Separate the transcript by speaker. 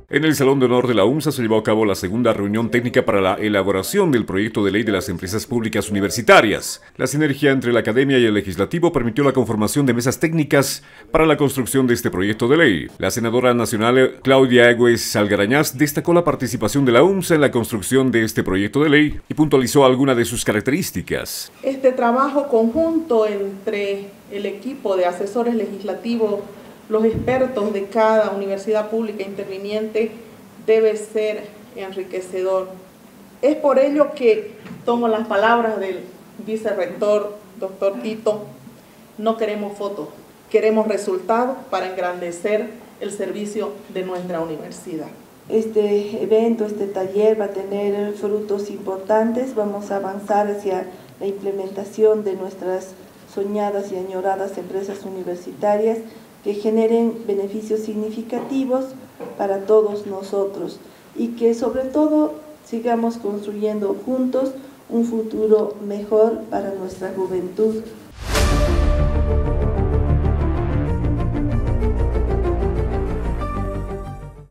Speaker 1: En el Salón de Honor de la UMSA se llevó a cabo la segunda reunión técnica para la elaboración del proyecto de ley de las empresas públicas universitarias. La sinergia entre la academia y el legislativo permitió la conformación de mesas técnicas para la construcción de este proyecto de ley. La senadora nacional Claudia Egues Salgarañaz destacó la participación de la UMSA en la construcción de este proyecto de ley y puntualizó algunas de sus características.
Speaker 2: Este trabajo conjunto entre el equipo de asesores legislativos, los expertos de cada universidad pública interviniente debe ser enriquecedor. Es por ello que tomo las palabras del vicerrector, doctor Tito, no queremos fotos, queremos resultados para engrandecer el servicio de nuestra universidad.
Speaker 3: Este evento, este taller va a tener frutos importantes, vamos a avanzar hacia la implementación de nuestras soñadas y añoradas empresas universitarias que generen beneficios significativos para todos nosotros y que sobre todo sigamos construyendo juntos un futuro mejor para nuestra juventud